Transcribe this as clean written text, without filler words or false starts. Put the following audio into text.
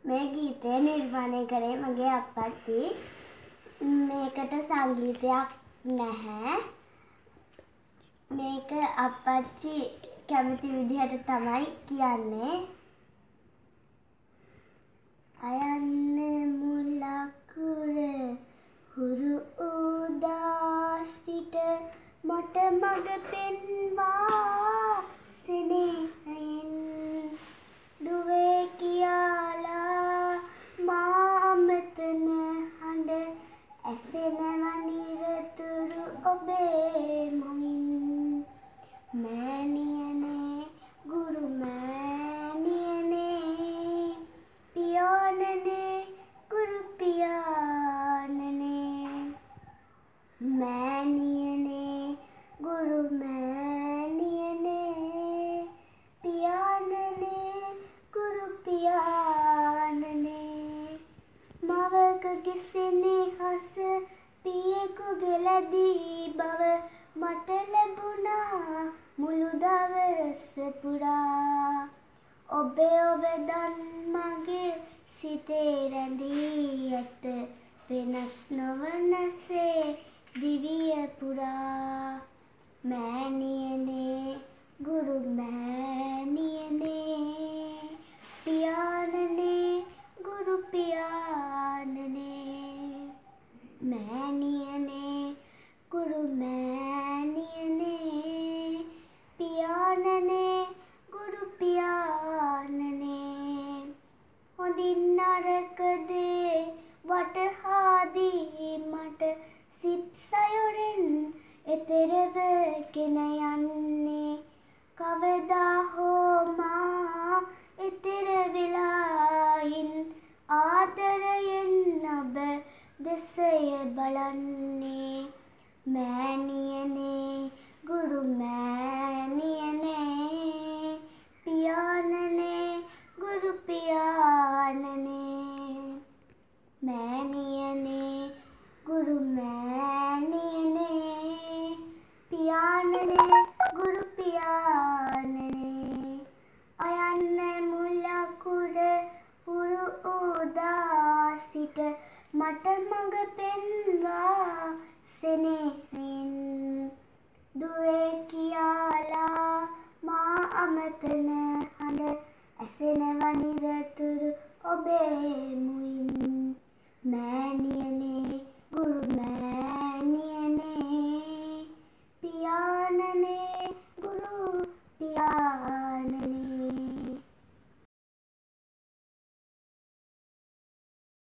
මේ ගීතය නිර්මාණය කරේ මගේ අප්පච්චි. මේකට සංගීතයක් නැහැ. මේක අප්පච්චි කැමති විදිහට තමයි කියන්නේ. අයන්න මුලකුර හුරු උදා සිට මට මඟ පෙන්වා සෙනෙහයෙන් දුවේ කියාලා මා මෙතන හඬ ඇසෙනවා නිරතුරු ඔබේ මවින් මෑණියනේ ගුරු මෑණියනේ පියාණනේ ගුරු පියාණනේ මෑණියනේ ගුරු මෑණියනේ පියාණනේ ගුරු පියාණනේ මවකගේ සෙනෙහස පියෙකුගේ ලැබී බව මට ලැබුණා මුළු දවස පුරා ඔබේ ඔබදන් මගේ සිතේ රැඳී ඇත වෙනස් නොවනසේ දිවිය පුරා මෑණියනේ ගුරු මෑණියනේ පියාණනේ ගුරු පියාණනේ මෑණියනේ ගුරු මෑණියනේ පියාණනේ ගුරු පියාණනේ හොඳින් නරක දේ වටහා මට සිත් සයුරෙන් එතරවගෙන යන්නේ කවදා හෝ මා එතර වෙලායින් ආදරයෙන් ඔබ දෙසය බලන්න